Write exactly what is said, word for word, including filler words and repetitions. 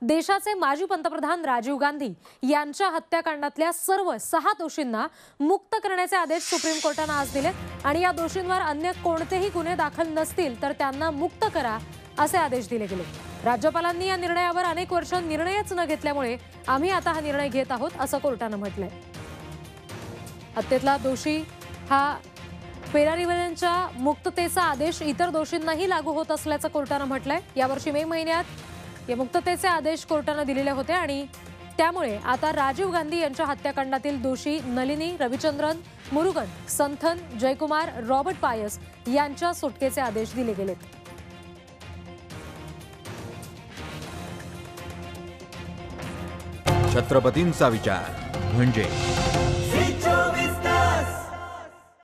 देशाचे माजी पंतप्रधान राजीव गांधी यांच्या हत्याकांडातल्या सर्व सहा दोषींना मुक्त करण्याचे आदेश सुप्रीम कोर्टाने आज दिले आणि या दोषींवर अन्य कोणतेही गुन्हे दाखल नसतील तर त्यांना मुक्त करा असे आदेश दिले गेले। राज्यपालांनी या निर्णयावर अनेक वर्ष निर्णयच न घेतल्यामुळे आम्ही आता हा निर्णय घेत आहोत असं कोर्टाने म्हटलंय। हत्येतला दोषी हा पेरारीवाल्यांच्या मुक्ततेचा आदेश इतर दोषींनाही लागू होत असल्याचं कोर्टाने म्हटलंय। यावर्षी मे महिन्यात या मुक्ततेचे आदेश कोर्टाने दिलेले होते आणि त्यामुळे आता राजीव गांधी यांच्या हत्याकांडातील दोषी नलिनी, रविचंद्रन, मुरुगन, संथन, जयकुमार, रॉबर्ट पायस यांच्या सुटकेचे आदेश दिले गेलेत। छत्रपतींचा विचार म्हणजे